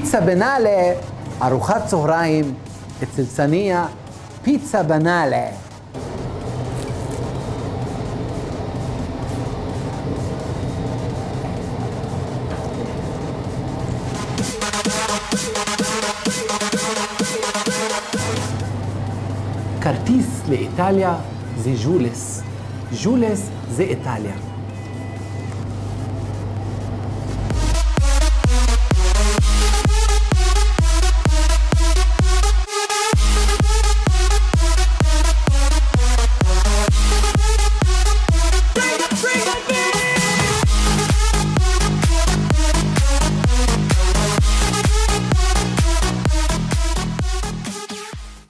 פיצה בנאלה, ארוחת צהריים, אצל סניה, פיצה בנאלה. כרטיס לאיטליה זה ג'ולס. ג'ולס זה איטליה.